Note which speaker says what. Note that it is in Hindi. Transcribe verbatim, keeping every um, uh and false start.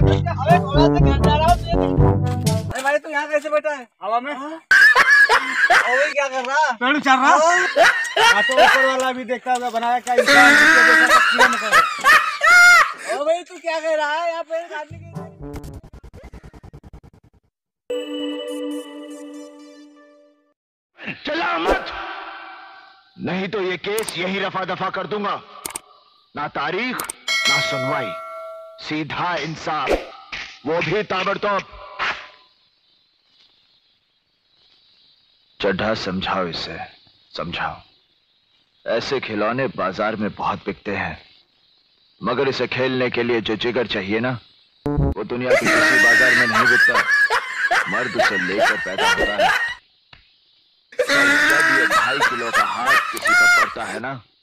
Speaker 1: अबे थोड़ा सा घर जा रहा हूँ। अरे भाई तू यहाँ कैसे बैठा है हवा में? ओए क्या कर रहा?
Speaker 2: पेड़ चढ़ रहा। हाँ तो ऊपर वाला भी देखता हुआ बनाया क्या इंसान
Speaker 1: ओ भाई तू क्या कह रहा है यहाँ पे काटने के?
Speaker 3: चला मत, नहीं तो ये केस यही रफा दफा कर दूंगा। ना तारीख ना सुनवाई, सीधा इंसाफ, वो भी ताबड़तोड़। चड्ढा समझाओ इसे, समझाओ। ऐसे खिलौने बाजार में बहुत बिकते हैं, मगर इसे खेलने के लिए जो जिगर चाहिए ना, वो दुनिया के किसी बाजार में नहीं बिकता। मर्द उसे लेकर पैदा होता है। जब ये ढाई किलो का हाथ किसी पर पड़ता है ना,